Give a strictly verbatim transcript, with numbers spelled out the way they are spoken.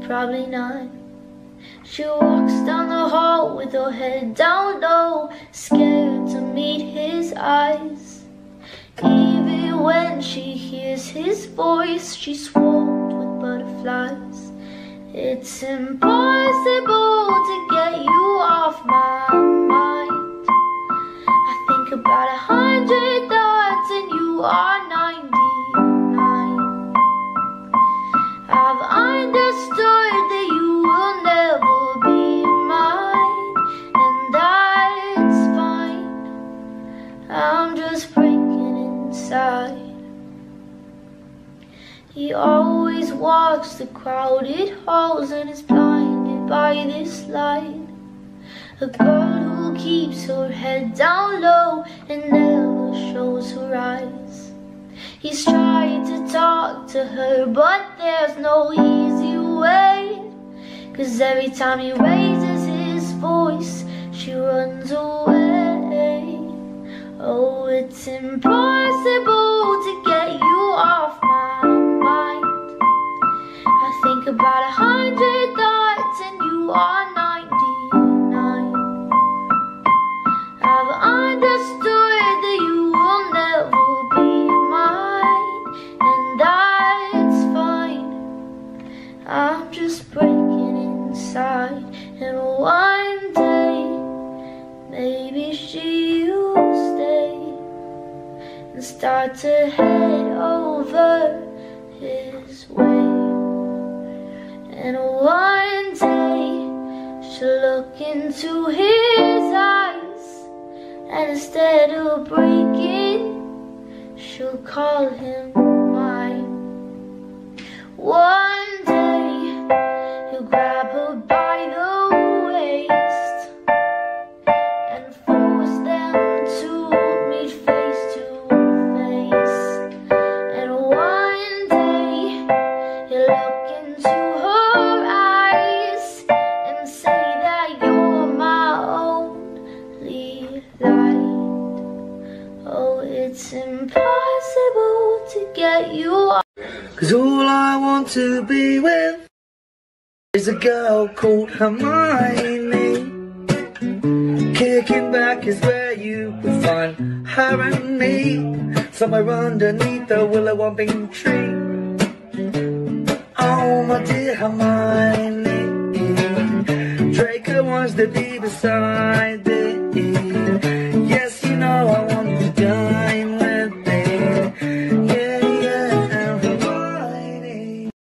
Probably not. She walks down the hall with her head down low, scared to meet his eyes. Even when she hears his voice, she's swarmed with butterflies. It's impossible to get you off my mind. I think about a hundred thoughts and you are ninety-nine. I've understood that you will never be mine, and that's fine. I'm just breaking inside. He always walks the crowded halls and is blinded by this light. A girl who keeps her head down low and never shows her eyes. He's tried to talk to her, but there's no easy way. 'Cause every time he raises his voice, she runs away. Oh, it's impossible to get you off my mind. I think about a hundred thoughts and you are ninety-nine. I've understood that you will never be mine, and that's fine. I'm just breaking inside, and one day maybe she'll stay and start to head over his way. And one day she'll look into his eyes, and instead of breaking, she'll call him mine. One day he'll grab her by the waist and force them to meet face to face. And one day he'll look into her eyes and say that you're my only light. Oh, it's impossible to get you off. 'Cause all I want to be with is a girl called Hermione. Kicking back is where you will find her and me, somewhere underneath the willow whopping tree. Oh, my dear Hermione, Draco wants to be beside